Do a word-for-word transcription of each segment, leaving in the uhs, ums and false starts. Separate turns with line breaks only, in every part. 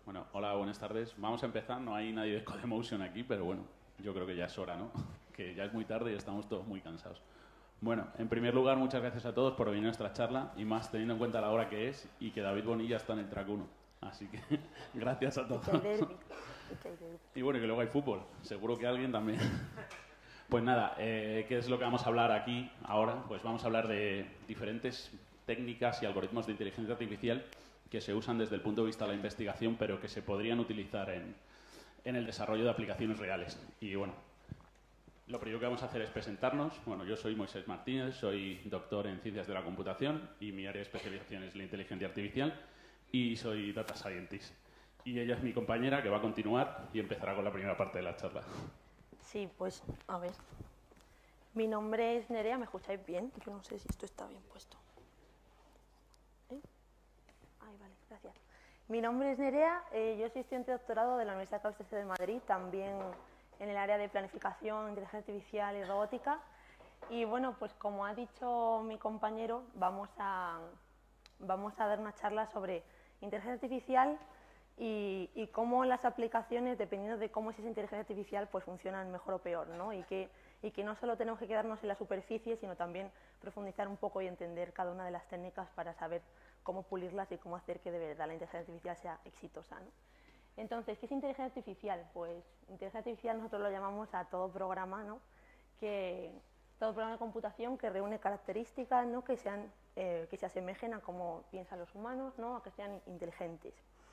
Bueno, hola, buenas tardes. Vamos a empezar, no hay nadie de Codemotion aquí, pero bueno, yo creo que ya es hora, ¿no? Que ya es muy tarde y estamos todos muy cansados. Bueno, en primer lugar, muchas gracias a todos por venir a nuestra charla, y más teniendo en cuenta la hora que es y que David Bonilla está en el track uno. Así que gracias a todos. Y bueno, que luego hay fútbol, seguro que alguien también. Pues nada, eh, ¿qué es lo que vamos a hablar aquí ahora? Pues vamos a hablar de diferentes técnicas y algoritmos de inteligencia artificial que se usan desde el punto de vista de la investigación, pero que se podrían utilizar en, en el desarrollo de aplicaciones reales. Y bueno, lo primero que vamos a hacer es presentarnos. Bueno, yo soy Moisés Martínez, soy doctor en Ciencias de la Computación y mi área de especialización es la inteligencia artificial y soy Data Scientist. Y ella es mi compañera que va a continuar y empezará con la primera parte de la charla.
Sí, pues, a ver. Mi nombre es Nerea, ¿me escucháis bien? Yo no sé si esto está bien puesto. ¿Eh? Ay, vale, gracias. Mi nombre es Nerea, eh, yo soy estudiante de doctorado de la Universidad Carlos tercero de Madrid, también en el área de planificación, inteligencia artificial y robótica. Y bueno, pues como ha dicho mi compañero, vamos a, vamos a dar una charla sobre inteligencia artificial y, y cómo las aplicaciones, dependiendo de cómo es esa inteligencia artificial, pues funcionan mejor o peor, ¿no? Y que, y que no solo tenemos que quedarnos en la superficie, sino también profundizar un poco y entender cada una de las técnicas para saber cómo pulirlas y cómo hacer que de verdad la inteligencia artificial sea exitosa, ¿no? Entonces, ¿qué es inteligencia artificial? Pues inteligencia artificial nosotros lo llamamos a todo programa, ¿no? Que, todo programa de computación que reúne características, ¿no? que, sean, eh, que se asemejen a cómo piensan los humanos, ¿no? A que sean inteligentes.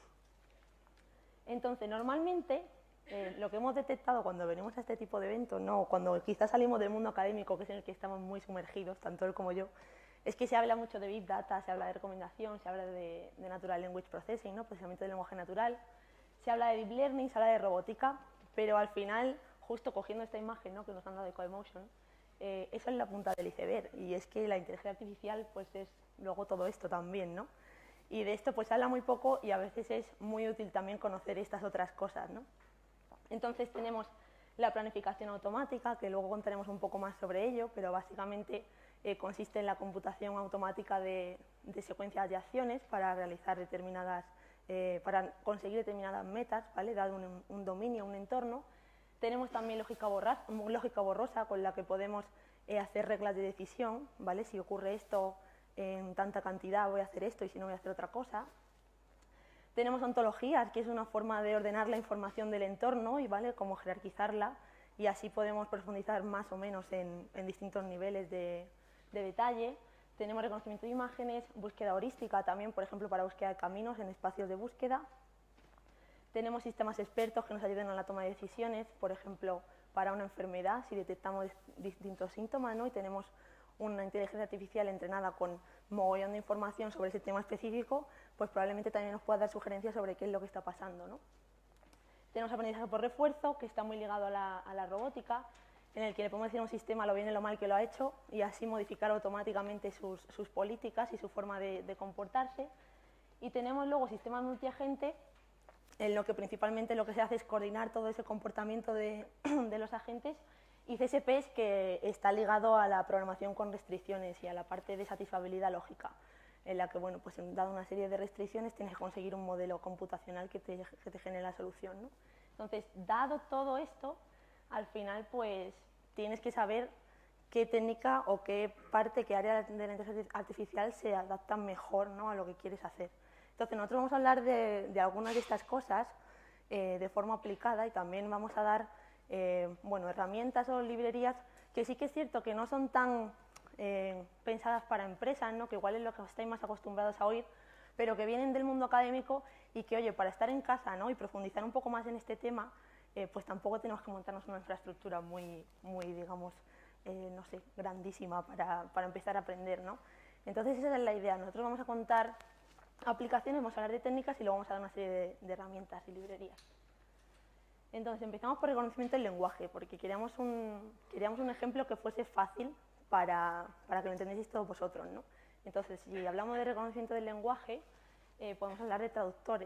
Entonces, normalmente, eh, lo que hemos detectado cuando venimos a este tipo de eventos, ¿no? Cuando quizás salimos del mundo académico, que es en el que estamos muy sumergidos, tanto él como yo, es que se habla mucho de Big Data, se habla de recomendación, se habla de, de Natural Language Processing, ¿no? Procesamiento del lenguaje natural, se habla de Deep Learning, se habla de robótica, pero al final, justo cogiendo esta imagen, ¿no? que nos han dado de Codemotion, eh, eso es la punta del iceberg, y es que la inteligencia artificial pues es luego todo esto también, ¿no? Y de esto pues se habla muy poco y a veces es muy útil también conocer estas otras cosas, ¿no? Entonces tenemos la planificación automática, que luego contaremos un poco más sobre ello, pero básicamente eh, consiste en la computación automática de, de secuencias de acciones para realizar determinadas, eh, para conseguir determinadas metas, ¿vale? Dado un, un dominio, un entorno. Tenemos también lógica, borra, lógica borrosa, con la que podemos eh, hacer reglas de decisión, ¿vale? Si ocurre esto en tanta cantidad voy a hacer esto y si no voy a hacer otra cosa. Tenemos ontologías, que es una forma de ordenar la información del entorno y ¿vale? Como jerarquizarla, y así podemos profundizar más o menos en, en distintos niveles de, de detalle. Tenemos reconocimiento de imágenes, búsqueda heurística también, por ejemplo, para búsqueda de caminos en espacios de búsqueda. Tenemos sistemas expertos que nos ayudan a la toma de decisiones, por ejemplo, para una enfermedad, si detectamos distintos síntomas, ¿no? Y tenemos una inteligencia artificial entrenada con mogollón de información sobre ese tema específico, pues probablemente también nos pueda dar sugerencias sobre qué es lo que está pasando, ¿no? Tenemos aprendizaje por refuerzo, que está muy ligado a la, a la robótica, en el que le podemos decir a un sistema lo bien y lo mal que lo ha hecho y así modificar automáticamente sus, sus políticas y su forma de, de comportarse. Y tenemos luego sistemas multiagente, en lo que principalmente lo que se hace es coordinar todo ese comportamiento de, de los agentes, y C S P es que está ligado a la programación con restricciones y a la parte de satisfabilidad lógica, en la que, bueno, pues dado una serie de restricciones tienes que conseguir un modelo computacional que te, que te genere la solución, ¿no? Entonces, dado todo esto, al final pues tienes que saber qué técnica o qué parte, qué área de la inteligencia artificial se adapta mejor, ¿no? A lo que quieres hacer. Entonces, nosotros vamos a hablar de, de algunas de estas cosas eh, de forma aplicada, y también vamos a dar eh, bueno, herramientas o librerías que sí que es cierto que no son tan eh, pensadas para empresas, ¿no? Que igual es lo que estáis más acostumbrados a oír, pero que vienen del mundo académico y que, oye, para estar en casa, ¿no? Y profundizar un poco más en este tema, eh, pues tampoco tenemos que montarnos una infraestructura muy, muy digamos, eh, no sé, grandísima para, para empezar a aprender, ¿no? Entonces, esa es la idea. Nosotros vamos a contar aplicaciones, vamos a hablar de técnicas y luego vamos a dar una serie de, de herramientas y librerías. Entonces, empezamos por reconocimiento del lenguaje, porque queríamos un, queríamos un ejemplo que fuese fácil para, para que lo entendieseis todos vosotros, ¿no? Entonces, si hablamos de reconocimiento del lenguaje, eh, podemos hablar de traductores.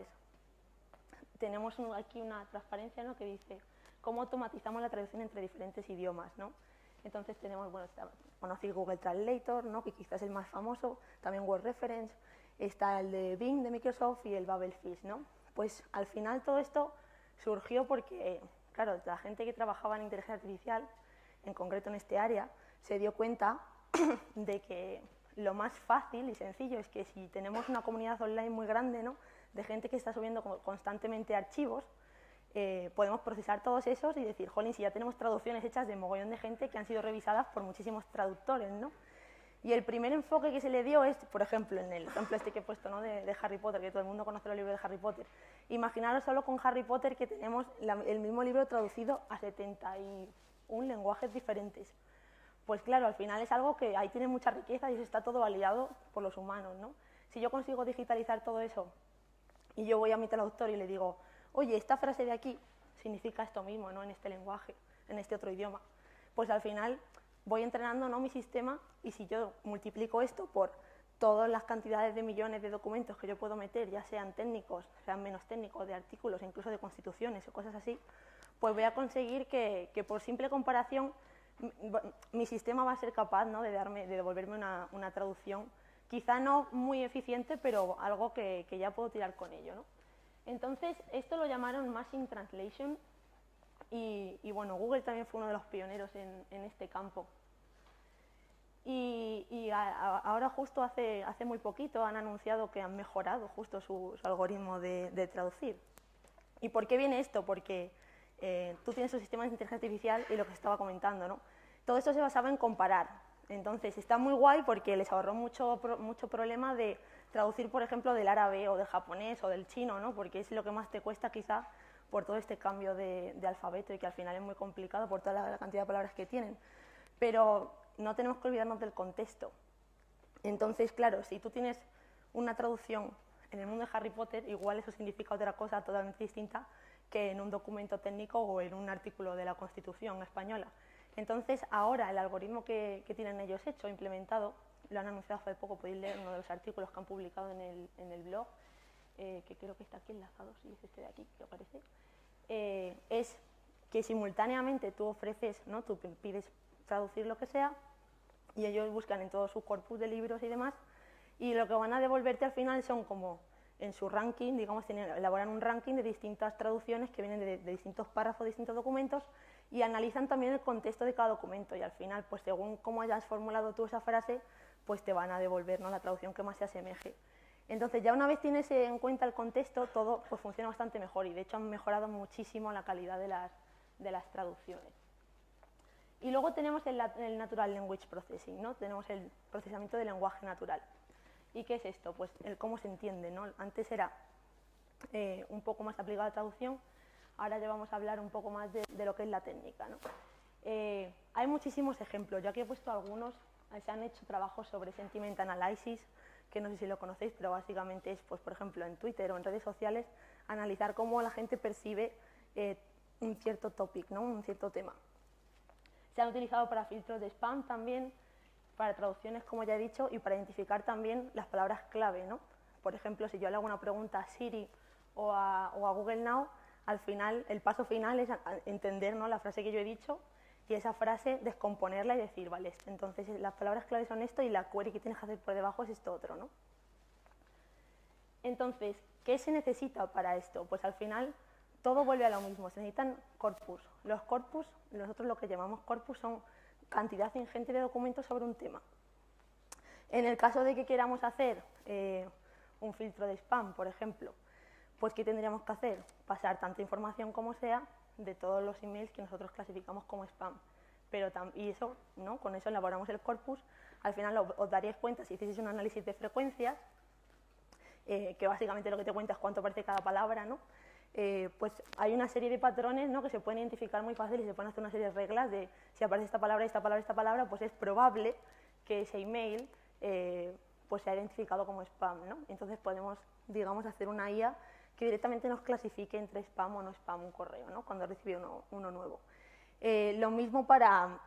Tenemos un, aquí una transparencia, ¿no? Que dice cómo automatizamos la traducción entre diferentes idiomas, ¿no? Entonces tenemos, bueno, conocéis Google Translator, ¿no? Que quizás es el más famoso, también Word Reference, está el de Bing de Microsoft y el Babelfish, ¿no? Pues al final todo esto surgió porque, claro, la gente que trabajaba en inteligencia artificial, en concreto en este área, se dio cuenta de que lo más fácil y sencillo es que si tenemos una comunidad online muy grande, ¿no?, de gente que está subiendo constantemente archivos, eh, podemos procesar todos esos y decir, jolín, si ya tenemos traducciones hechas de mogollón de gente que han sido revisadas por muchísimos traductores, ¿no? Y el primer enfoque que se le dio es, por ejemplo, en el ejemplo este que he puesto, ¿no?, de, de Harry Potter, que todo el mundo conoce los libros de Harry Potter. Imaginaros solo con Harry Potter que tenemos la, el mismo libro traducido a setenta y un lenguajes diferentes. Pues claro, al final es algo que ahí tiene mucha riqueza y eso está todo validado por los humanos, ¿no? Si yo consigo digitalizar todo eso y yo voy a mi traductor y le digo, oye, esta frase de aquí significa esto mismo, ¿no?, en este lenguaje, en este otro idioma, pues al final voy entrenando, ¿no?, mi sistema, y si yo multiplico esto por todas las cantidades de millones de documentos que yo puedo meter, ya sean técnicos, sean menos técnicos, de artículos, incluso de constituciones o cosas así, pues voy a conseguir que, que por simple comparación mi sistema va a ser capaz, ¿no?, de, darme, de devolverme una, una traducción, quizá no muy eficiente, pero algo que, que ya puedo tirar con ello, ¿no? Entonces, esto lo llamaron Machine Translation y, y bueno, Google también fue uno de los pioneros en, en este campo. Y, y a, a, ahora justo hace, hace muy poquito han anunciado que han mejorado justo su, su algoritmo de, de traducir. ¿Y por qué viene esto? Porque eh, tú tienes un sistema de inteligencia artificial y lo que estaba comentando, ¿no? Todo esto se basaba en comparar. Entonces está muy guay porque les ahorró mucho, mucho problema de traducir, por ejemplo, del árabe o del japonés o del chino, ¿no?, porque es lo que más te cuesta quizá por todo este cambio de, de alfabeto y que al final es muy complicado por toda la, la cantidad de palabras que tienen. Pero no tenemos que olvidarnos del contexto. Entonces, claro, si tú tienes una traducción en el mundo de Harry Potter, igual eso significa otra cosa totalmente distinta que en un documento técnico o en un artículo de la Constitución española. Entonces, ahora el algoritmo que, que tienen ellos hecho, implementado, lo han anunciado hace poco, podéis leer uno de los artículos que han publicado en el, en el blog, eh, que creo que está aquí enlazado, si es este de aquí, que aparece, eh, es que simultáneamente tú ofreces, ¿no?, tú pides traducir lo que sea, y ellos buscan en todo su corpus de libros y demás, y lo que van a devolverte al final son como en su ranking, digamos, tienen, elaboran un ranking de distintas traducciones que vienen de, de distintos párrafos, de distintos documentos, y analizan también el contexto de cada documento, y al final, pues según cómo hayas formulado tú esa frase, pues te van a devolver, ¿no?, la traducción que más se asemeje. Entonces, ya una vez tienes en cuenta el contexto, todo pues funciona bastante mejor, y de hecho han mejorado muchísimo la calidad de las, de las traducciones. Y luego tenemos el, el Natural Language Processing, ¿no? Tenemos el procesamiento del lenguaje natural. ¿Y qué es esto? Pues el cómo se entiende, ¿no? Antes era eh, un poco más aplicado a la traducción, ahora ya vamos a hablar un poco más de, de lo que es la técnica, ¿no? Eh, hay muchísimos ejemplos, yo aquí he puesto algunos, se han hecho trabajos sobre Sentiment Analysis, que no sé si lo conocéis, pero básicamente es, pues, por ejemplo, en Twitter o en redes sociales, analizar cómo la gente percibe eh, un cierto topic, ¿no?, un cierto tema. Se han utilizado para filtros de spam también, para traducciones, como ya he dicho, y para identificar también las palabras clave, ¿no? Por ejemplo, si yo le hago una pregunta a Siri o a, o a Google Now, al final, el paso final es entender, ¿no?, la frase que yo he dicho, y esa frase descomponerla y decir, vale, entonces las palabras clave son esto y la query que tienes que hacer por debajo es esto otro, ¿no? Entonces, ¿qué se necesita para esto? Pues al final todo vuelve a lo mismo, se necesitan corpus. Los corpus, nosotros lo que llamamos corpus, son cantidad ingente de documentos sobre un tema. En el caso de que queramos hacer eh, un filtro de spam, por ejemplo, pues ¿qué tendríamos que hacer? Pasar tanta información como sea de todos los emails que nosotros clasificamos como spam. Pero y eso, ¿no?, con eso elaboramos el corpus. Al final lo, os daríais cuenta, si hicieseis un análisis de frecuencias, eh, que básicamente lo que te cuenta es cuánto aparece cada palabra, ¿no? Eh, pues hay una serie de patrones, ¿no?, que se pueden identificar muy fácil y se pueden hacer una serie de reglas de si aparece esta palabra, esta palabra, esta palabra, pues es probable que ese email eh, pues sea identificado como spam, ¿no? Entonces podemos, digamos, hacer una I A que directamente nos clasifique entre spam o no spam un correo, ¿no?, cuando recibe uno, uno nuevo. Eh, lo mismo para...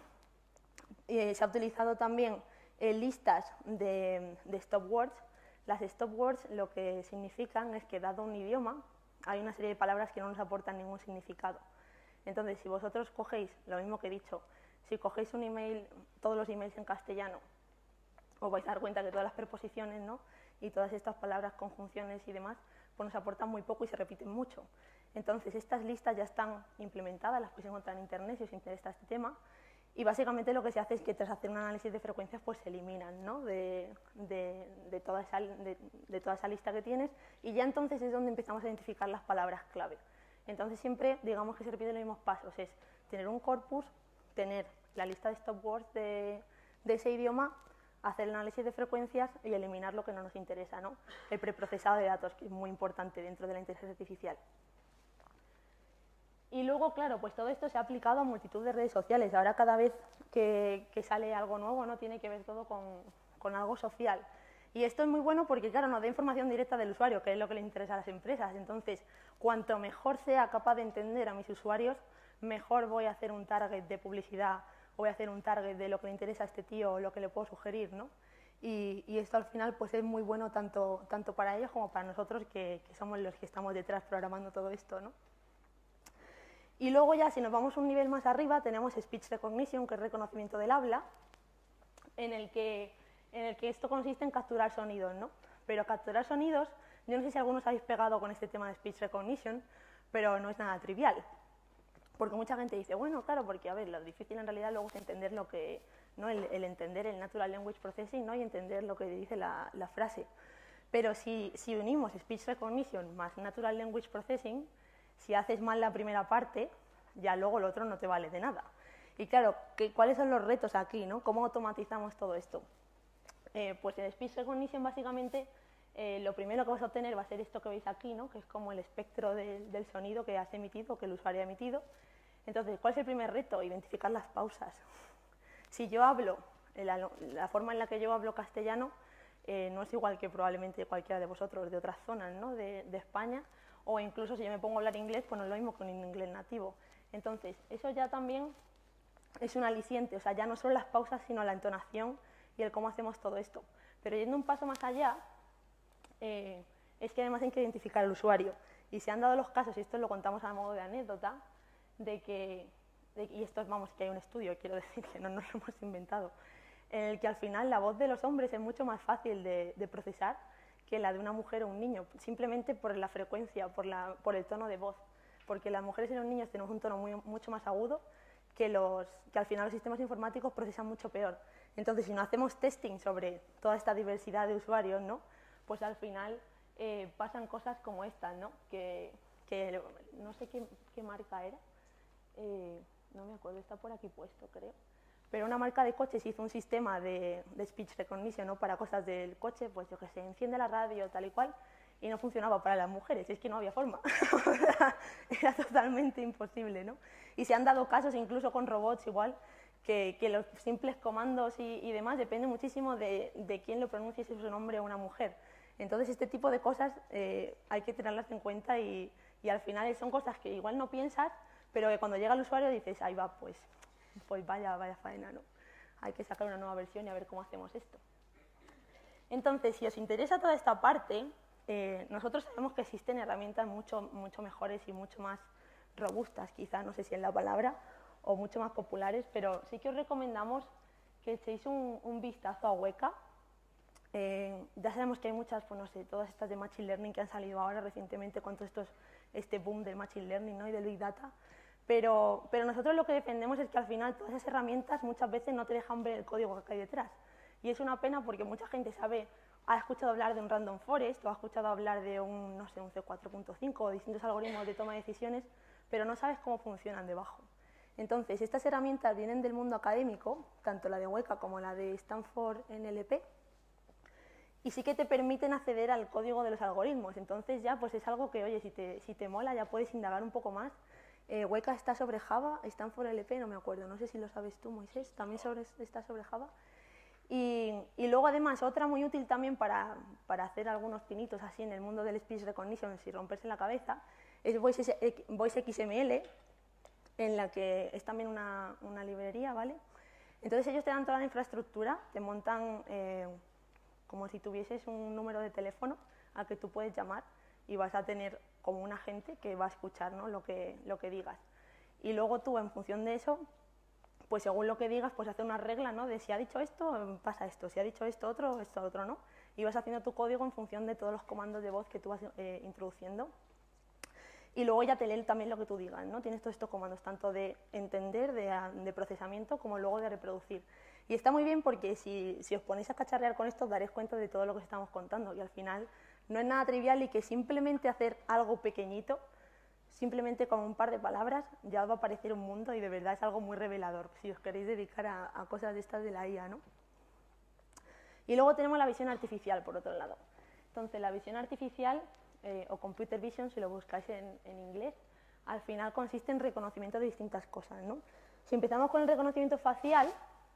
eh, se ha utilizado también eh, listas de, de stop words. Las stop words lo que significan es que, dado un idioma, hay una serie de palabras que no nos aportan ningún significado. Entonces, si vosotros cogéis, lo mismo que he dicho, si cogéis un email, todos los emails en castellano, os vais a dar cuenta que todas las preposiciones, ¿no?, y todas estas palabras, conjunciones y demás, pues nos aportan muy poco y se repiten mucho. Entonces, estas listas ya están implementadas, las podéis encontrar en internet si os interesa este tema, y básicamente lo que se hace es que tras hacer un análisis de frecuencias, pues se eliminan, ¿no?, de, de, de, toda esa, de, de toda esa lista que tienes, y ya entonces es donde empezamos a identificar las palabras clave. Entonces siempre, digamos que se repiten los mismos pasos, es tener un corpus, tener la lista de stop words de, de ese idioma, hacer el análisis de frecuencias y eliminar lo que no nos interesa, ¿no? El preprocesado de datos, que es muy importante dentro de la inteligencia artificial. Y luego, claro, pues todo esto se ha aplicado a multitud de redes sociales. Ahora cada vez que, que sale algo nuevo, ¿no?, tiene que ver todo con, con algo social. Y esto es muy bueno porque, claro, nos da información directa del usuario, que es lo que le interesa a las empresas. Entonces, cuanto mejor sea capaz de entender a mis usuarios, mejor voy a hacer un target de publicidad, o voy a hacer un target de lo que le interesa a este tío o lo que le puedo sugerir, ¿no? Y, y esto al final pues es muy bueno tanto, tanto para ellos como para nosotros, que, que somos los que estamos detrás programando todo esto, ¿no? Y luego ya, si nos vamos un nivel más arriba, tenemos Speech Recognition, que es reconocimiento del habla, en el que, en el que esto consiste en capturar sonidos, ¿no? Pero capturar sonidos, yo no sé si algunos habéis pegado con este tema de Speech Recognition, pero no es nada trivial. Porque mucha gente dice, bueno, claro, porque a ver, lo difícil en realidad luego es entender lo que, ¿no?, el, el entender el Natural Language Processing, ¿no?, y entender lo que dice la, la frase. Pero si, si unimos Speech Recognition más Natural Language Processing, si haces mal la primera parte, ya luego lo otro no te vale de nada. Y claro, ¿qué, ¿cuáles son los retos aquí, ¿no? ¿Cómo automatizamos todo esto? Eh, pues en Speech Recognition básicamente eh, lo primero que vas a obtener va a ser esto que veis aquí, ¿no?, que es como el espectro de, del sonido que has emitido, que el usuario ha emitido. Entonces, ¿cuál es el primer reto? Identificar las pausas. Si yo hablo, la, la forma en la que yo hablo castellano eh, no es igual que probablemente cualquiera de vosotros de otras zonas, ¿no?, de, de España, o incluso si yo me pongo a hablar inglés, pues no es lo mismo que un inglés nativo. Entonces, eso ya también es un aliciente, o sea, ya no solo las pausas, sino la entonación y el cómo hacemos todo esto. Pero yendo un paso más allá, eh, es que además hay que identificar al usuario. Y se han dado los casos, y esto lo contamos a modo de anécdota, de que, de, y esto es, vamos, que hay un estudio, quiero decir, que no nos lo hemos inventado, en el que al final la voz de los hombres es mucho más fácil de, de procesar que la de una mujer o un niño, simplemente por la frecuencia, por, la, por el tono de voz, porque las mujeres y los niños tenemos un tono muy, mucho más agudo que, los, que al final los sistemas informáticos procesan mucho peor. Entonces, si no hacemos testing sobre toda esta diversidad de usuarios, ¿no?, pues al final eh, pasan cosas como estas, ¿no?, que, que no sé qué, qué marca era, eh, no me acuerdo, está por aquí puesto, creo. Pero una marca de coches hizo un sistema de, de speech recognition, ¿no?, para cosas del coche, pues yo que sé, enciende la radio, tal y cual, y no funcionaba para las mujeres, es que no había forma. Era totalmente imposible, ¿no? Y se han dado casos incluso con robots igual, que, que los simples comandos y, y demás depende muchísimo de, de quién lo pronuncie, si es un hombre o una mujer. Entonces este tipo de cosas eh, hay que tenerlas en cuenta y, y al final son cosas que igual no piensas, pero que cuando llega el usuario dices, ahí va, pues... pues vaya, vaya faena, ¿no? Hay que sacar una nueva versión y a ver cómo hacemos esto. Entonces, si os interesa toda esta parte, eh, nosotros sabemos que existen herramientas mucho, mucho mejores y mucho más robustas, quizá, no sé si es la palabra, o mucho más populares, pero sí que os recomendamos que echéis un, un vistazo a Weka. Eh, ya sabemos que hay muchas, pues no sé, todas estas de Machine Learning que han salido ahora recientemente con todo esto, este boom del Machine Learning, ¿no?, y del Big Data. Pero, pero nosotros lo que defendemos es que al final todas esas herramientas muchas veces no te dejan ver el código que hay detrás. Y es una pena porque mucha gente sabe, ha escuchado hablar de un Random Forest o ha escuchado hablar de un, no sé, un C cuatro punto cinco o distintos algoritmos de toma de decisiones, pero no sabes cómo funcionan debajo. Entonces, estas herramientas vienen del mundo académico, tanto la de Weka como la de Stanford N L P, y sí que te permiten acceder al código de los algoritmos. Entonces ya pues es algo que, oye, si te, si te mola ya puedes indagar un poco más. Eh, Weka está sobre Java, Stanford L P, no me acuerdo, no sé si lo sabes tú, Moisés, también sobre, está sobre Java. Y, y luego además otra muy útil también para, para hacer algunos pinitos así en el mundo del speech recognition sin romperse la cabeza, es Voice, Voice X M L, en la que es también una, una librería, ¿vale? Entonces ellos te dan toda la infraestructura, te montan eh, como si tuvieses un número de teléfono al que tú puedes llamar y vas a tener como un agente que va a escuchar, ¿no?, lo que, lo que digas. Y luego tú, en función de eso, pues según lo que digas, pues hacer una regla, ¿no?, de si ha dicho esto, pasa esto, si ha dicho esto otro, esto otro, ¿no? y vas haciendo tu código en función de todos los comandos de voz que tú vas eh, introduciendo. Y luego ya te lee también lo que tú digas, ¿no? Tienes todos estos comandos, tanto de entender, de, de procesamiento, como luego de reproducir. Y está muy bien porque si, si os ponéis a cacharrear con esto, os daréis cuenta de todo lo que os estamos contando. Y al final no es nada trivial y que simplemente hacer algo pequeñito, simplemente con un par de palabras, ya os va a parecer un mundo y de verdad es algo muy revelador, si os queréis dedicar a, a cosas de estas de la I A, ¿no? Y luego tenemos la visión artificial, por otro lado. Entonces, la visión artificial, eh, o computer vision, si lo buscáis en, en inglés, al final consiste en reconocimiento de distintas cosas, ¿no? Si empezamos con el reconocimiento facial,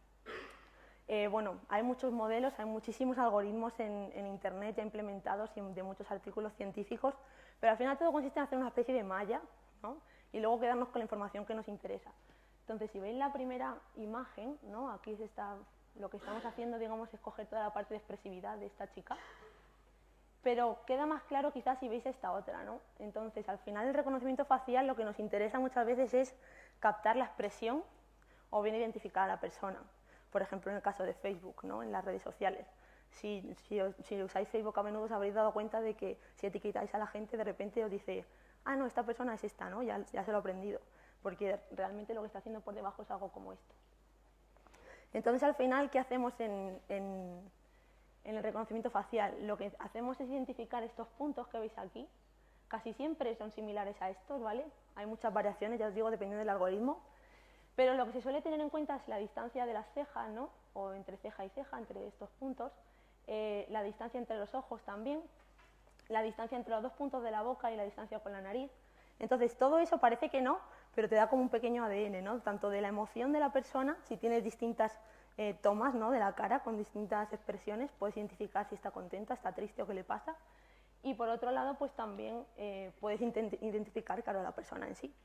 eh, bueno, hay muchos modelos, hay muchísimos algoritmos en, en Internet ya implementados y de muchos artículos científicos, pero al final todo consiste en hacer una especie de malla, ¿no? Y luego quedarnos con la información que nos interesa. Entonces, si veis la primera imagen, ¿no? Aquí se está, lo que estamos haciendo, digamos, es coger toda la parte de expresividad de esta chica, pero queda más claro quizás si veis esta otra, ¿no? Entonces, al final el reconocimiento facial lo que nos interesa muchas veces es captar la expresión o bien identificar a la persona. Por ejemplo, en el caso de Facebook, ¿no? En las redes sociales. Si, si, si usáis Facebook a menudo os habréis dado cuenta de que si etiquetáis a la gente, de repente os dice, ah, no, esta persona es esta, ¿no? Ya, ya se lo he aprendido, porque realmente lo que está haciendo por debajo es algo como esto. Entonces, al final, ¿qué hacemos en, en, en el reconocimiento facial? Lo que hacemos es identificar estos puntos que veis aquí. Casi siempre son similares a estos, ¿vale? Hay muchas variaciones, ya os digo, dependiendo del algoritmo. Pero lo que se suele tener en cuenta es la distancia de las cejas, ¿no? O entre ceja y ceja, entre estos puntos. Eh, la distancia entre los ojos también. La distancia entre los dos puntos de la boca y la distancia con la nariz. Entonces, todo eso parece que no, pero te da como un pequeño A D N, ¿no? Tanto de la emoción de la persona, si tienes distintas eh, tomas, ¿no? De la cara con distintas expresiones, puedes identificar si está contenta, está triste o qué le pasa. Y por otro lado, pues también eh, puedes identificar, claro, a la persona en sí.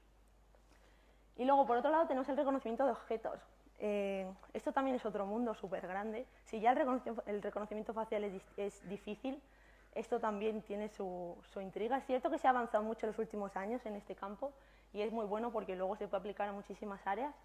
Y luego, por otro lado, tenemos el reconocimiento de objetos. Eh, esto también es otro mundo súper grande. Si ya el reconocimiento, el reconocimiento facial es, es difícil, esto también tiene su, su intriga. Es cierto que se ha avanzado mucho en los últimos años en este campo y es muy bueno porque luego se puede aplicar a muchísimas áreas.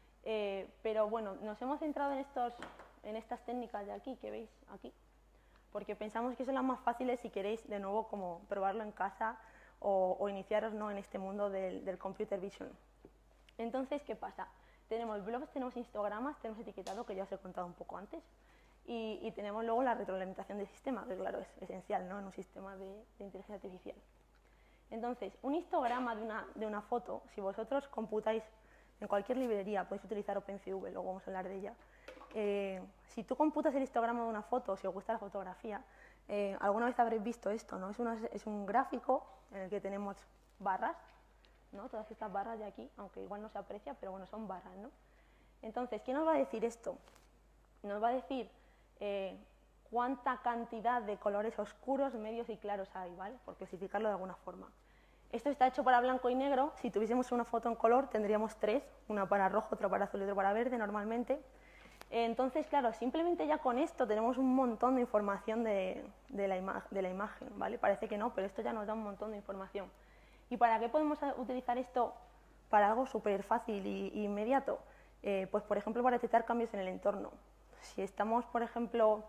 Eh, pero bueno, nos hemos centrado en, estos, en estas técnicas de aquí, que veis aquí, porque pensamos que son las más fáciles si queréis de nuevo como probarlo en casa o, o iniciaros, ¿no? En este mundo del, del computer vision. Entonces, ¿qué pasa? Tenemos blogs, tenemos histogramas, tenemos etiquetado, que ya os he contado un poco antes, y, y tenemos luego la retroalimentación del sistema, que claro, es esencial, ¿no? En un sistema de, de inteligencia artificial. Entonces, un histograma de una, de una foto, si vosotros computáis en cualquier librería, podéis utilizar OpenCV, luego vamos a hablar de ella, eh, si tú computas el histograma de una foto, si os gusta la fotografía, eh, alguna vez habréis visto esto, ¿no? Es, una, es un gráfico en el que tenemos barras, ¿no? Todas estas barras de aquí, aunque igual no se aprecia, pero bueno, son barras, ¿no? Entonces, ¿qué nos va a decir esto? Nos va a decir eh, cuánta cantidad de colores oscuros, medios y claros hay, ¿vale? Por clasificarlo de alguna forma. Esto está hecho para blanco y negro. Si tuviésemos una foto en color, tendríamos tres, una para rojo, otra para azul y otra para verde, normalmente. Entonces, claro, simplemente ya con esto tenemos un montón de información de, de, la, ima de la imagen, ¿vale? Parece que no, pero esto ya nos da un montón de información. ¿Y para qué podemos utilizar esto? Para algo súper fácil e inmediato. Eh, pues, por ejemplo, para detectar cambios en el entorno. Si estamos, por ejemplo,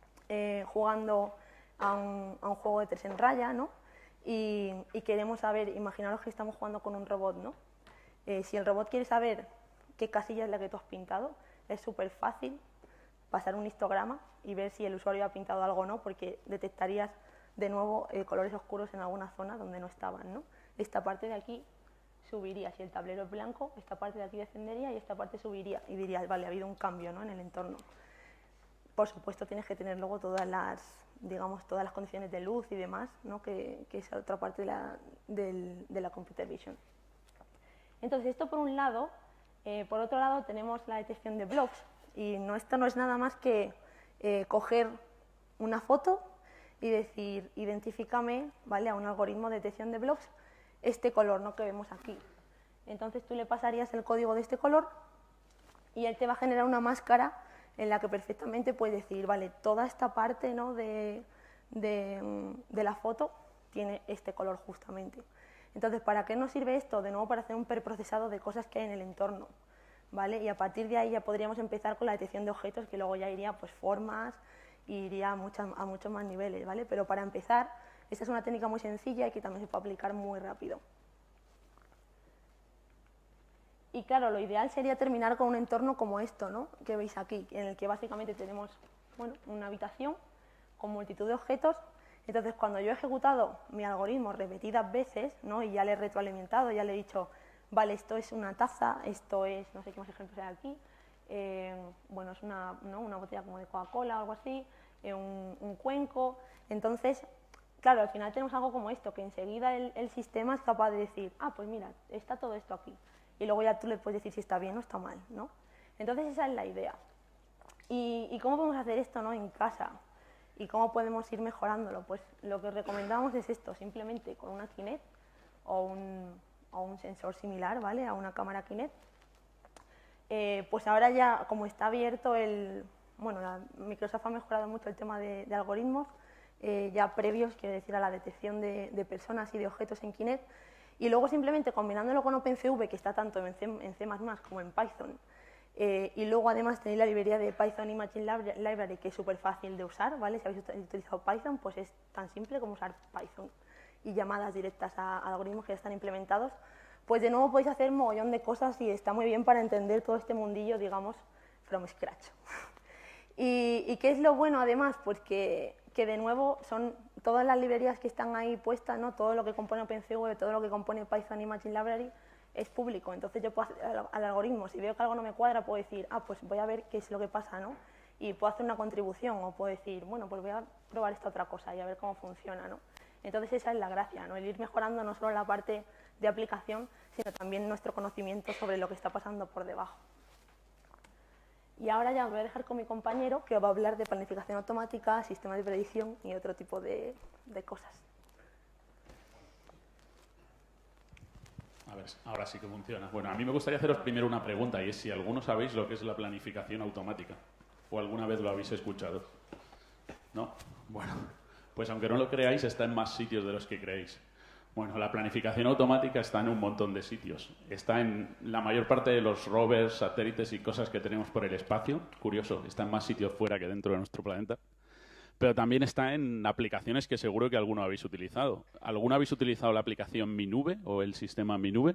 eh, jugando a un, a un juego de tres en raya, ¿no? Y, y queremos saber, imaginaros que estamos jugando con un robot, ¿no? Eh, si el robot quiere saber qué casilla es la que tú has pintado, es súper fácil pasar un histograma y ver si el usuario ha pintado algo o no, porque detectarías de nuevo eh, colores oscuros en alguna zona donde no estaban, ¿no? Esta parte de aquí subiría, si el tablero es blanco, esta parte de aquí descendería y esta parte subiría y dirías, vale, ha habido un cambio, ¿no? En el entorno. Por supuesto, tienes que tener luego todas las, digamos, todas las condiciones de luz y demás, ¿no? que, que es otra parte de la, del, de la computer vision. Entonces, esto por un lado. Eh, por otro lado, tenemos la detección de blobs, y no, esto no es nada más que eh, coger una foto y decir, identifícame, ¿vale? A un algoritmo de detección de blobs este color, ¿no? Que vemos aquí. Entonces tú le pasarías el código de este color y él te va a generar una máscara en la que perfectamente puedes decir, vale, toda esta parte, ¿no? de, de, de la foto tiene este color justamente. Entonces, ¿para qué nos sirve esto? De nuevo, para hacer un preprocesado de cosas que hay en el entorno, ¿vale? Y a partir de ahí ya podríamos empezar con la detección de objetos, que luego ya iría, pues, formas y iría a, muchas, a muchos más niveles, ¿vale? Pero para empezar, esta es una técnica muy sencilla y que también se puede aplicar muy rápido. Y claro, lo ideal sería terminar con un entorno como esto, ¿no?, que veis aquí, en el que básicamente tenemos, bueno, una habitación con multitud de objetos. Entonces, cuando yo he ejecutado mi algoritmo repetidas veces, ¿no?, y ya le he retroalimentado, ya le he dicho, vale, esto es una taza, esto es, no sé qué más ejemplos hay aquí, eh, bueno, es una, ¿no?, una botella como de Coca-Cola o algo así, eh, un, un cuenco. Entonces, claro, al final tenemos algo como esto, que enseguida el, el sistema es capaz de decir, ah, pues mira, está todo esto aquí. Y luego ya tú le puedes decir si está bien o está mal, ¿no? Entonces esa es la idea. ¿Y, y cómo podemos hacer esto, ¿no?, en casa? ¿Y cómo podemos ir mejorándolo? Pues lo que recomendamos es esto, simplemente con una Kinect o un, o un sensor similar, ¿vale?, a una cámara Kinect. Eh, pues ahora ya, como está abierto el... Bueno, la, Microsoft ha mejorado mucho el tema de, de algoritmos, eh, ya previos, quiero decir, a la detección de, de personas y de objetos en Kinect. Y luego simplemente combinándolo con OpenCV, que está tanto en C, en C más más como en Python, eh, y luego además tenéis la librería de Python Imaging Library, que es súper fácil de usar, ¿vale? Si habéis utilizado Python, pues es tan simple como usar Python y llamadas directas a, a algoritmos que ya están implementados. Pues de nuevo podéis hacer un mogollón de cosas y está muy bien para entender todo este mundillo, digamos, from scratch. ¿Y, ¿Y qué es lo bueno además? Pues que, que de nuevo son todas las librerías que están ahí puestas, ¿no?, todo lo que compone OpenCV, todo lo que compone Python Imaging Library es público. Entonces yo puedo hacer al, al algoritmo, si veo que algo no me cuadra, puedo decir, ah, pues voy a ver qué es lo que pasa, ¿no? Y puedo hacer una contribución o puedo decir, bueno, pues voy a probar esta otra cosa y a ver cómo funciona, ¿no? Entonces esa es la gracia, ¿no?, el ir mejorando no solo la parte de aplicación, sino también nuestro conocimiento sobre lo que está pasando por debajo. Y ahora ya os voy a dejar con mi compañero, que va a hablar de planificación automática, sistemas de predicción y otro tipo de, de cosas.
A ver, ahora sí que funciona. Bueno, a mí me gustaría haceros primero una pregunta, y es si alguno sabéis lo que es la planificación automática, o alguna vez lo habéis escuchado. ¿No? Bueno, pues aunque no lo creáis, está en más sitios de los que creéis. Bueno, la planificación automática está en un montón de sitios. Está en la mayor parte de los rovers, satélites y cosas que tenemos por el espacio. Curioso, está en más sitios fuera que dentro de nuestro planeta. Pero también está en aplicaciones que seguro que alguno habéis utilizado. ¿Alguno habéis utilizado la aplicación Mi Nube o el sistema Mi Nube?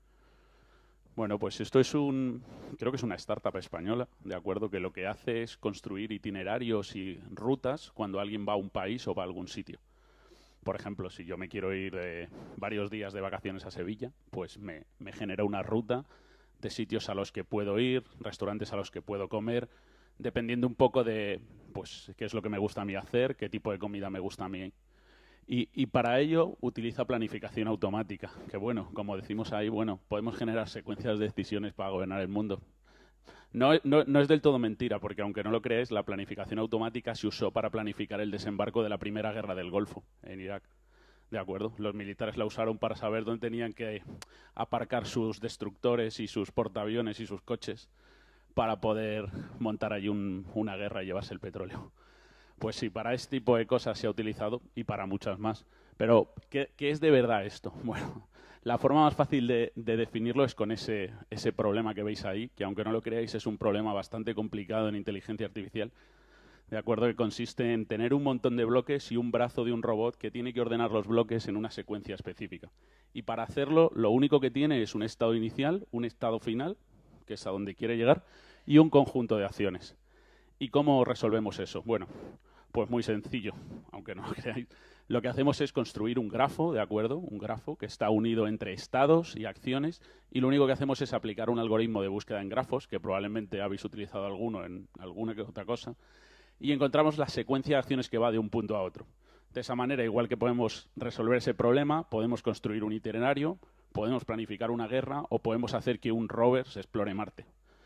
Bueno, pues esto es un... creo que es una startup española, ¿de acuerdo? Que lo que hace es construir itinerarios y rutas cuando alguien va a un país o va a algún sitio. Por ejemplo, si yo me quiero ir eh, varios días de vacaciones a Sevilla, pues me, me genera una ruta de sitios a los que puedo ir, restaurantes a los que puedo comer, dependiendo un poco de pues, qué es lo que me gusta a mí hacer, qué tipo de comida me gusta a mí. Y, y para ello utiliza planificación automática, que bueno, como decimos ahí, bueno, podemos generar secuencias de decisiones para gobernar el mundo. No, no, no es del todo mentira, porque aunque no lo creáis, la planificación automática se usó para planificar el desembarco de la Primera Guerra del Golfo en Irak. ¿De acuerdo? Los militares la usaron para saber dónde tenían que aparcar sus destructores y sus portaaviones y sus coches para poder montar allí un, una guerra y llevarse el petróleo. Pues sí, para este tipo de cosas se ha utilizado y para muchas más. Pero, ¿qué, qué es de verdad esto? Bueno, la forma más fácil de, de definirlo es con ese, ese problema que veis ahí, que aunque no lo creáis es un problema bastante complicado en inteligencia artificial, de acuerdo, que consiste en tener un montón de bloques y un brazo de un robot que tiene que ordenar los bloques en una secuencia específica. Y para hacerlo, lo único que tiene es un estado inicial, un estado final, que es a donde quiere llegar, y un conjunto de acciones. ¿Y cómo resolvemos eso? Bueno, pues muy sencillo, aunque no lo creáis. Lo que hacemos es construir un grafo, ¿de acuerdo? Un grafo que está unido entre estados y acciones, y lo único que hacemos es aplicar un algoritmo de búsqueda en grafos, que probablemente habéis utilizado alguno en alguna que otra cosa, y encontramos la secuencia de acciones que va de un punto a otro. De esa manera, igual que podemos resolver ese problema, podemos construir un itinerario, podemos planificar una guerra o podemos hacer que un rover se explore Marte.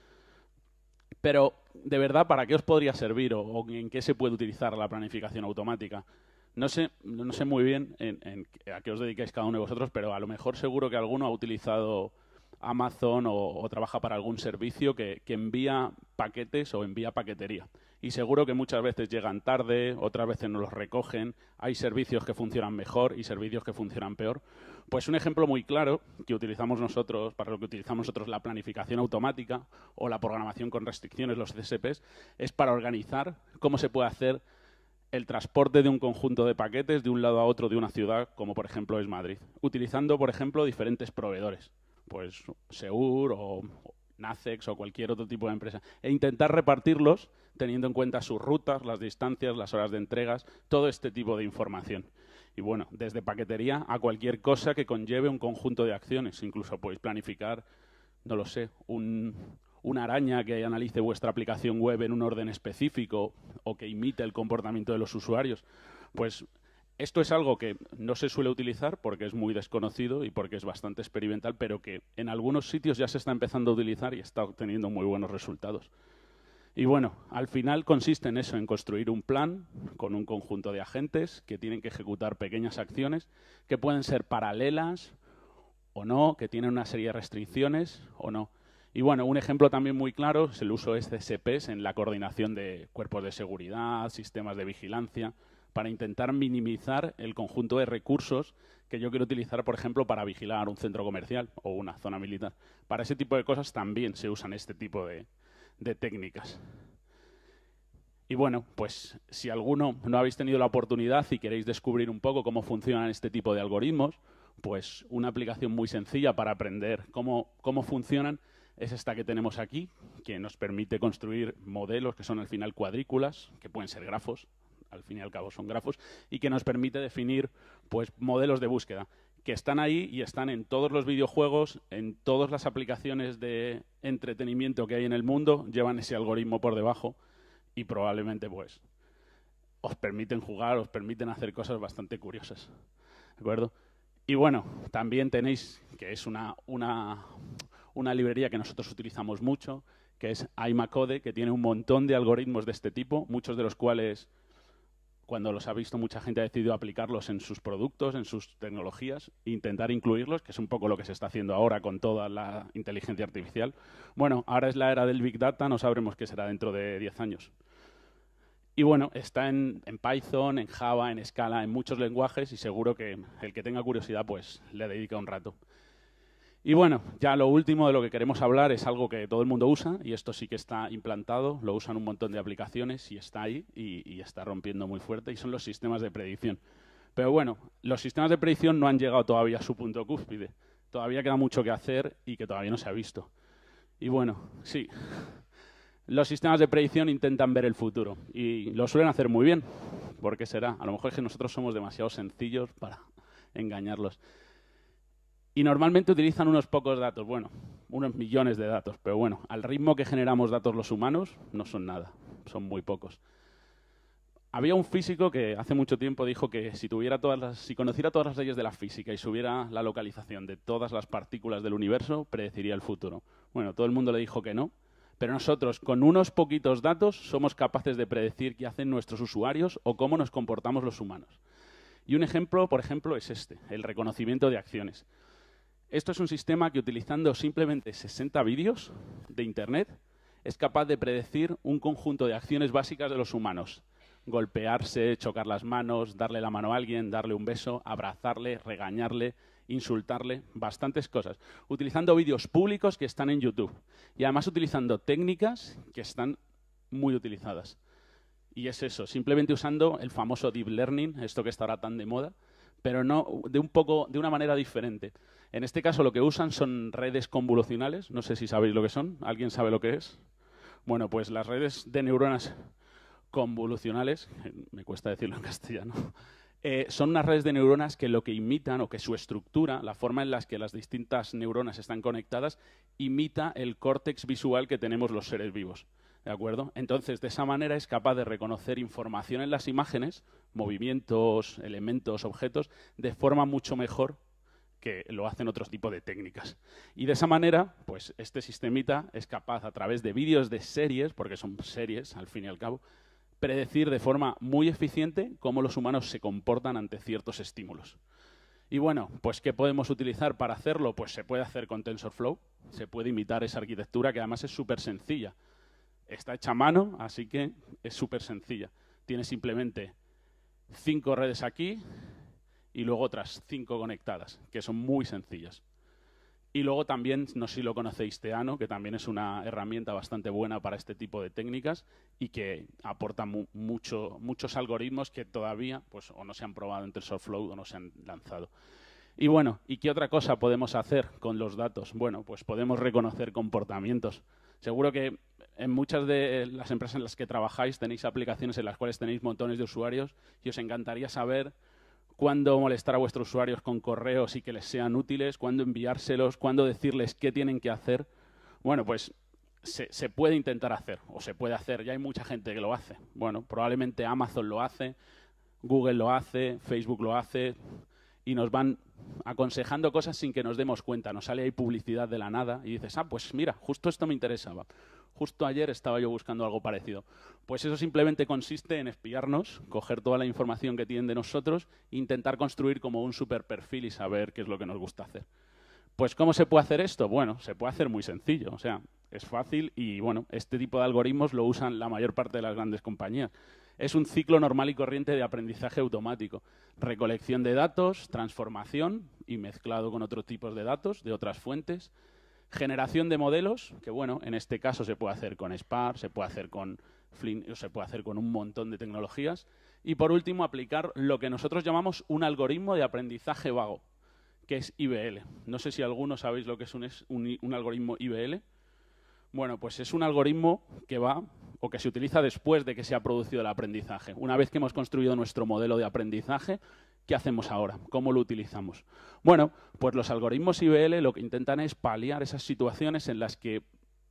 Pero, de verdad, ¿para qué os podría servir o, o en qué se puede utilizar la planificación automática? No sé, no sé muy bien en, en a qué os dedicáis cada uno de vosotros, pero a lo mejor seguro que alguno ha utilizado Amazon o, o trabaja para algún servicio que, que envía paquetes o envía paquetería. Y seguro que muchas veces llegan tarde, otras veces no los recogen, hay servicios que funcionan mejor y servicios que funcionan peor. Pues un ejemplo muy claro que utilizamos nosotros, para lo que utilizamos nosotros la planificación automática o la programación con restricciones, los C S Ps, es para organizar cómo se puede hacer el transporte de un conjunto de paquetes de un lado a otro de una ciudad, como por ejemplo es Madrid, utilizando, por ejemplo, diferentes proveedores, pues Seur o Nacex o cualquier otro tipo de empresa, e intentar repartirlos teniendo en cuenta sus rutas, las distancias, las horas de entregas, todo este tipo de información. Y bueno, desde paquetería a cualquier cosa que conlleve un conjunto de acciones. Incluso podéis planificar, no lo sé, un, una araña que analice vuestra aplicación web en un orden específico o que imite el comportamiento de los usuarios. Pues esto es algo que no se suele utilizar porque es muy desconocido y porque es bastante experimental, pero que en algunos sitios ya se está empezando a utilizar y está obteniendo muy buenos resultados. Y bueno, al final consiste en eso, en construir un plan con un conjunto de agentes que tienen que ejecutar pequeñas acciones que pueden ser paralelas o no, que tienen una serie de restricciones o no. Y bueno, un ejemplo también muy claro es el uso de C S Ps en la coordinación de cuerpos de seguridad, sistemas de vigilancia, para intentar minimizar el conjunto de recursos que yo quiero utilizar, por ejemplo, para vigilar un centro comercial o una zona militar. Para ese tipo de cosas también se usan este tipo de, de técnicas. Y bueno, pues si alguno no habéis tenido la oportunidad y queréis descubrir un poco cómo funcionan este tipo de algoritmos, pues una aplicación muy sencilla para aprender cómo, cómo funcionan es esta que tenemos aquí, que nos permite construir modelos que son al final cuadrículas, que pueden ser grafos, al fin y al cabo son grafos, y que nos permite definir pues, modelos de búsqueda, que están ahí y están en todos los videojuegos, en todas las aplicaciones de entretenimiento que hay en el mundo, llevan ese algoritmo por debajo y probablemente pues os permiten jugar, os permiten hacer cosas bastante curiosas. ¿De acuerdo? Y bueno, también tenéis, que es una, una, una librería que nosotros utilizamos mucho, que es IMACode, que tiene un montón de algoritmos de este tipo, muchos de los cuales, cuando los ha visto mucha gente, ha decidido aplicarlos en sus productos, en sus tecnologías, e intentar incluirlos, que es un poco lo que se está haciendo ahora con toda la inteligencia artificial. Bueno, ahora es la era del Big Data, no sabremos qué será dentro de diez años. Y bueno, está en, en Python, en Java, en Scala, en muchos lenguajes y seguro que el que tenga curiosidad pues le dedica un rato. Y bueno, ya lo último de lo que queremos hablar es algo que todo el mundo usa y esto sí que está implantado, lo usan un montón de aplicaciones y está ahí y, y está rompiendo muy fuerte y son los sistemas de predicción. Pero bueno, los sistemas de predicción no han llegado todavía a su punto cúspide. Todavía queda mucho que hacer y que todavía no se ha visto. Y bueno, sí, los sistemas de predicción intentan ver el futuro y lo suelen hacer muy bien. ¿Por qué será? A lo mejor es que nosotros somos demasiado sencillos para engañarlos. Y normalmente utilizan unos pocos datos, bueno, unos millones de datos, pero bueno, al ritmo que generamos datos los humanos no son nada, son muy pocos. Había un físico que hace mucho tiempo dijo que si, tuviera todas las, si conociera todas las leyes de la física y supiera la localización de todas las partículas del universo, predeciría el futuro. Bueno, todo el mundo le dijo que no. Pero nosotros, con unos poquitos datos, somos capaces de predecir qué hacen nuestros usuarios o cómo nos comportamos los humanos. Y un ejemplo, por ejemplo, es este, el reconocimiento de acciones. Esto es un sistema que, utilizando simplemente sesenta vídeos de Internet, es capaz de predecir un conjunto de acciones básicas de los humanos. Golpearse, chocar las manos, darle la mano a alguien, darle un beso, abrazarle, regañarle, insultarle, bastantes cosas, utilizando vídeos públicos que están en YouTube y además utilizando técnicas que están muy utilizadas. Y es eso, simplemente usando el famoso Deep Learning, esto que está ahora tan de moda, pero no de un poco, de una manera diferente. En este caso lo que usan son redes convolucionales, no sé si sabéis lo que son, ¿alguien sabe lo que es? Bueno, pues las redes de neuronas convolucionales, me cuesta decirlo en castellano, Eh, son unas redes de neuronas que lo que imitan, o que su estructura, la forma en la que las distintas neuronas están conectadas, imita el córtex visual que tenemos los seres vivos. ¿De acuerdo? Entonces, de esa manera es capaz de reconocer información en las imágenes, movimientos, elementos, objetos, de forma mucho mejor que lo hacen otros tipos de técnicas. Y de esa manera, pues este sistemita es capaz, a través de vídeos de series, porque son series, al fin y al cabo, predecir de forma muy eficiente cómo los humanos se comportan ante ciertos estímulos. Y bueno, pues ¿qué podemos utilizar para hacerlo? Pues se puede hacer con TensorFlow, se puede imitar esa arquitectura que además es súper sencilla. Está hecha a mano, así que es súper sencilla. Tiene simplemente cinco redes aquí y luego otras cinco conectadas, que son muy sencillas. Y luego también, no sé si lo conocéis, Theano, que también es una herramienta bastante buena para este tipo de técnicas y que aporta mu mucho, muchos algoritmos que todavía pues, o no se han probado en TensorFlow o no se han lanzado. Y bueno, ¿y qué otra cosa podemos hacer con los datos? Bueno, pues podemos reconocer comportamientos. Seguro que en muchas de las empresas en las que trabajáis tenéis aplicaciones en las cuales tenéis montones de usuarios y os encantaría saber cuándo molestar a vuestros usuarios con correos y que les sean útiles, cuándo enviárselos, cuándo decirles qué tienen que hacer. Bueno, pues se, se puede intentar hacer, o se puede hacer. Ya hay mucha gente que lo hace. Bueno, probablemente Amazon lo hace, Google lo hace, Facebook lo hace, y nos van aconsejando cosas sin que nos demos cuenta. Nos sale ahí publicidad de la nada y dices, ah, pues mira, justo esto me interesaba. Justo ayer estaba yo buscando algo parecido. Pues eso simplemente consiste en espiarnos, coger toda la información que tienen de nosotros e intentar construir como un super perfil y saber qué es lo que nos gusta hacer. Pues, ¿cómo se puede hacer esto? Bueno, se puede hacer muy sencillo. O sea, es fácil y, bueno, este tipo de algoritmos lo usan la mayor parte de las grandes compañías. Es un ciclo normal y corriente de aprendizaje automático. Recolección de datos, transformación y mezclado con otros tipos de datos de otras fuentes. Generación de modelos, que bueno, en este caso se puede hacer con Spark, se puede hacer con Flink, se puede hacer con un montón de tecnologías. Y por último, aplicar lo que nosotros llamamos un algoritmo de aprendizaje vago, que es I B L. No sé si algunos sabéis lo que es un, un, un algoritmo I B L. Bueno, pues es un algoritmo que va o que se utiliza después de que se ha producido el aprendizaje. Una vez que hemos construido nuestro modelo de aprendizaje, ¿qué hacemos ahora? ¿Cómo lo utilizamos? Bueno, pues los algoritmos I B L lo que intentan es paliar esas situaciones en las que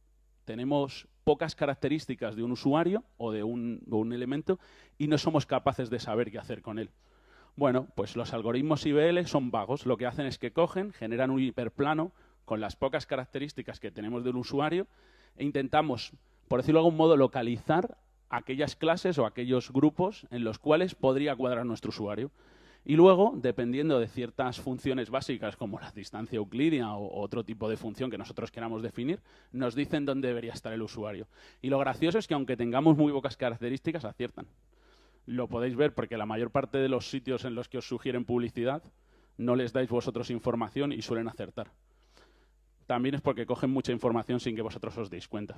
tenemos pocas características de un usuario o de un, de un elemento y no somos capaces de saber qué hacer con él. Bueno, pues los algoritmos I B L son vagos. Lo que hacen es que cogen, generan un hiperplano con las pocas características que tenemos del usuario e intentamos, por decirlo de algún modo, localizar aquellas clases o aquellos grupos en los cuales podría cuadrar nuestro usuario. Y luego, dependiendo de ciertas funciones básicas como la distancia euclidia o otro tipo de función que nosotros queramos definir, nos dicen dónde debería estar el usuario. Y lo gracioso es que aunque tengamos muy pocas características, aciertan. Lo podéis ver porque la mayor parte de los sitios en los que os sugieren publicidad no les dais vosotros información y suelen acertar. También es porque cogen mucha información sin que vosotros os deis cuenta.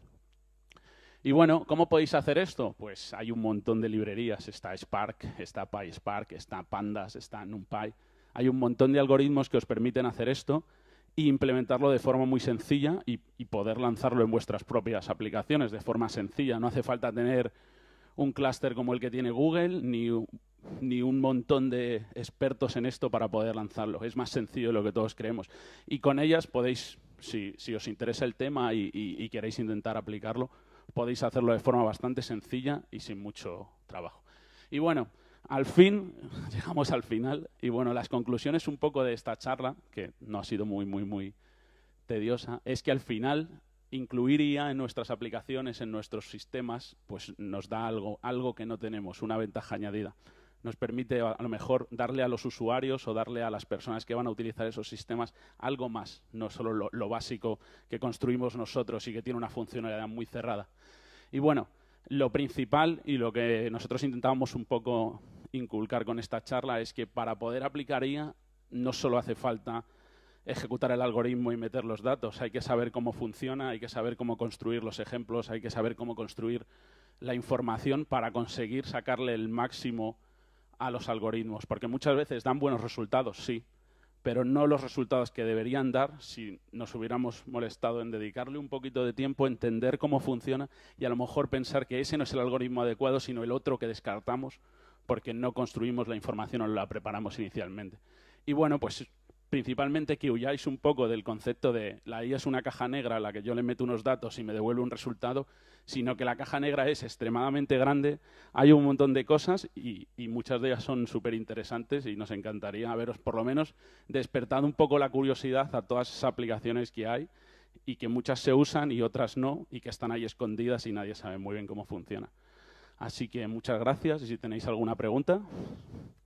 Y bueno, ¿cómo podéis hacer esto? Pues hay un montón de librerías. Está Spark, está PySpark, está Pandas, está NumPy. Hay un montón de algoritmos que os permiten hacer esto e implementarlo de forma muy sencilla y, y poder lanzarlo en vuestras propias aplicaciones de forma sencilla. No hace falta tener un clúster como el que tiene Google ni, ni un montón de expertos en esto para poder lanzarlo. Es más sencillo de lo que todos creemos. Y con ellas podéis, si, si os interesa el tema y, y, y queréis intentar aplicarlo, podéis hacerlo de forma bastante sencilla y sin mucho trabajo. Y bueno, al fin, llegamos al final. Y bueno, las conclusiones un poco de esta charla, que no ha sido muy, muy, muy tediosa, es que al final incluir I A en nuestras aplicaciones, en nuestros sistemas, pues nos da algo, algo que no tenemos, una ventaja añadida. Nos permite a lo mejor darle a los usuarios o darle a las personas que van a utilizar esos sistemas algo más, no solo lo, lo básico que construimos nosotros y que tiene una funcionalidad muy cerrada. Y bueno, lo principal y lo que nosotros intentábamos un poco inculcar con esta charla es que para poder aplicar I A no solo hace falta ejecutar el algoritmo y meter los datos, hay que saber cómo funciona, hay que saber cómo construir los ejemplos, hay que saber cómo construir la información para conseguir sacarle el máximo a los algoritmos, porque muchas veces dan buenos resultados, sí, pero no los resultados que deberían dar si nos hubiéramos molestado en dedicarle un poquito de tiempo, entender cómo funciona y a lo mejor pensar que ese no es el algoritmo adecuado, sino el otro que descartamos porque no construimos la información o la preparamos inicialmente. Y bueno, pues principalmente que huyáis un poco del concepto de la I A es una caja negra a la que yo le meto unos datos y me devuelve un resultado, sino que la caja negra es extremadamente grande, hay un montón de cosas y, y muchas de ellas son súper interesantes y nos encantaría haberos por lo menos despertado un poco la curiosidad a todas esas aplicaciones que hay y que muchas se usan y otras no y que están ahí escondidas y nadie sabe muy bien cómo funciona. Así que muchas gracias y si tenéis alguna pregunta.